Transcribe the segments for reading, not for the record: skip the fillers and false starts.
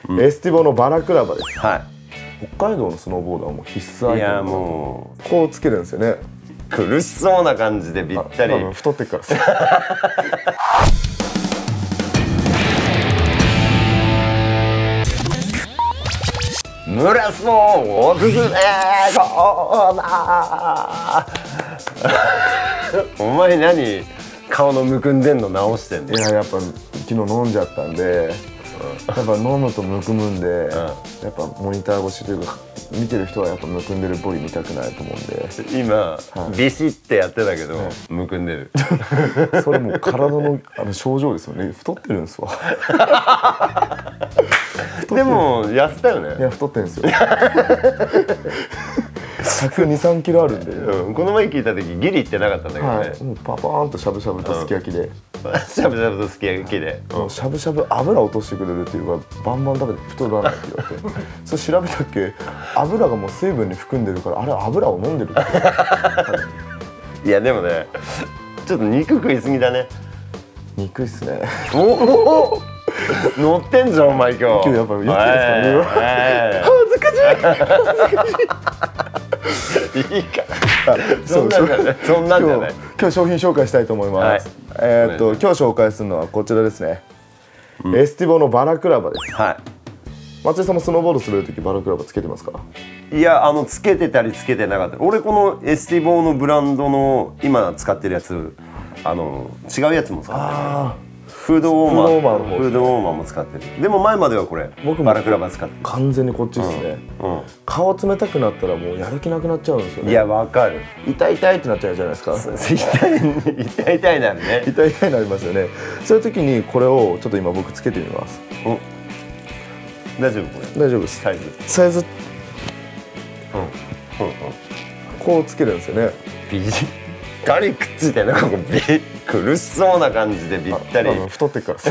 エスティボのバラクラバです。 は北海道のスノーボーダーはもう必須アイい。いやテム。 もこうつけるんですよね。 う苦しそうな感じでぴったり。 多分太ってっからです。 村スモおすすめコーナー。お前何顔のむくんでんの直してんの？ いや、やっぱ昨日飲んじゃったんで、やっぱ飲むとむくむんで、やっぱモニター越しというか見てる人はやっぱむくんでるボディ見たくないと思うんで。 今、ビシってやってたけど、むくんでる。 それもう体の症状ですよね。太ってるんですわ。 でも痩せたよね。 いや、太ってるんですよ。102、3キロあるんで、 この前聞いた時ギリいってなかったんだけどね。 もうパパーンとしゃぶしゃぶとすき焼きで、 しゃぶしゃぶとすき焼きで、 もうしゃぶしゃぶ油落としてくれるっていうか、バンバン食べて太らないって言われて、それ調べたっけ、油がもう水分に含んでるから、あれ油を飲んでるって。 いやでもね、ちょっと肉食いすぎだね。 憎いっすね。 おお乗ってんじゃんお前今日。 今日やっぱ言ってですかね。 いいか。そんなんじゃない。そんなんじゃない。 今日商品紹介したいと思います。今日紹介するのはこちらですね。エスティボのバラクラバです。 はい。 松井さんもスノーボード滑るときバラクラバつけてますか？ いやつけてたりつけてなかった。俺このエスティボのブランドの今使ってるやつ、違うやつも使ってる。フードウォーマーも使ってる。でも前まではこれバラクラバ使ってる。 完全にこっちですね。顔冷たくなったらもうやる気なくなっちゃうんですよね。 いやわかる。 痛い痛いってなっちゃうじゃないですか。 痛い痛いなるね。 痛い痛いなりますよね。そういう時にこれをちょっと今僕つけてみます。 大丈夫これ？ 大丈夫です。サイズこうつけるんですよね。 ガリくっついてなんか苦しそうな感じでぴったり。 太ってっからです。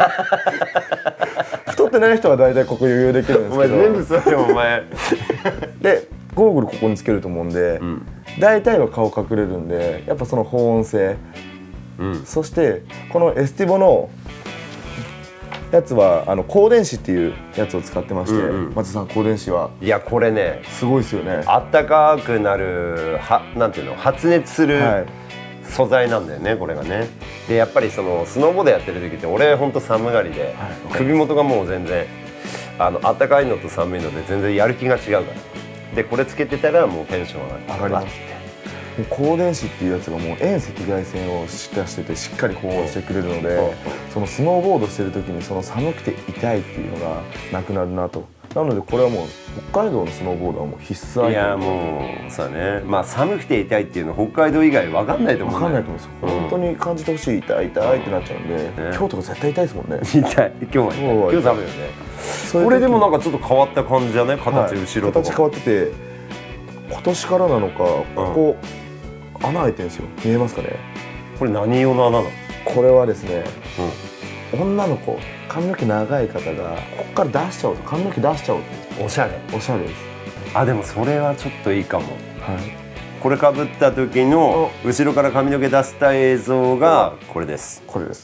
太ってない人は大体ここ余裕できるんですけど。 お前全部そうよお前。 でゴーグルここにつけると思うんで、大体は顔隠れるんで、やっぱその保温性、そしてこのエスティボのやつは光電子っていうやつを使ってまして、松井さん光電子はいやこれねすごいですよね。 あったかくなるなんていうの、発熱する素材なんだよねこれがね。でやっぱりそのスノーボードやってる時って俺ほんと寒がりで、首元がもう全然あったかいのと寒いので全然やる気が違うから、でこれつけてたらもうテンション上がります。 光電子っていうやつがもう遠赤外線を出しててしっかり保温してくれるので、そのスノーボードしてる時にその寒くて痛いっていうのがなくなるなと。なのでこれはもう北海道のスノーボーダーはもう必須アイテム。 いやもうそうね、まあ寒くて痛いっていうの北海道以外分かんないと思う。 分かんないと思うんですよ。本当に感じてほしい、痛い痛いってなっちゃうんで、今日とか絶対痛いですもんね。 痛い。今日寒いよね。これでもなんかちょっと変わった感じじゃない？形後ろとか。 形変わってて、今年からなのかここ穴開いてるんですよ。見えますかね？ これ何用の穴なの？ これはですね、女の子髪の毛長い方がここから出しちゃおうと、髪の毛出しちゃおうと。 おしゃれ。 おしゃれです。 でもそれはちょっといいかも。これかぶった時の後ろから髪の毛出した映像がこれです。 これです。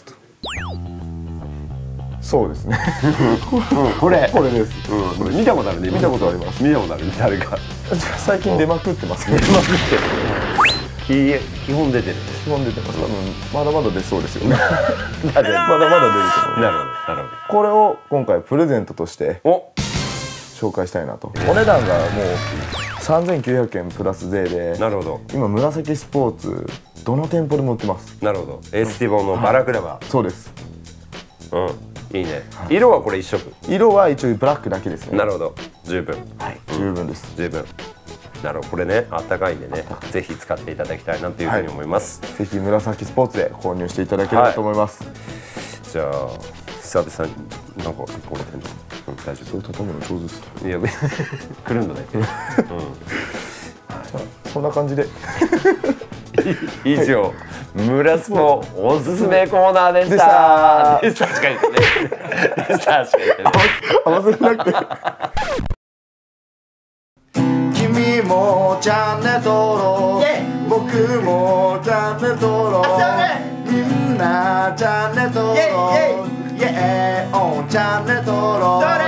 そうですね。 これこれです。 これ見たことあるね。 見たことあります。 見たことあるね。誰か最近出まくってますね。 出まくってる。基本出てる。 基本出てます。多分まだまだ出そうですよね。まだまだ出ると思う。 なるほどなるほど。 これを今回プレゼントとして紹介したいなと。お値段がもう3900円プラス税で、 なるほど。 今紫スポーツどの店舗でも売ってます。 なるほど。エスティボのバラクラバ。 そうです。 いいね。色はこれ一色。 色は一応ブラックだけですね。 なるほど。十分。 十分です。 十分。なるほど。これね、あったかいんでね、ぜひ使っていただきたいなというふうに思います。 ぜひ紫スポーツで購入していただければと思います。 じゃあ久々になんかこれ大丈夫？ それ畳むの上手です。 いやくるんだね。 そんな感じで以上村スポおすすめコーナーでした。でしたしか言ってね。でしたしか言ってね。 合わせなくて。君もチャンネル登録、僕もチャンネル登録、みんなチャンネル登録、チャンネル登録。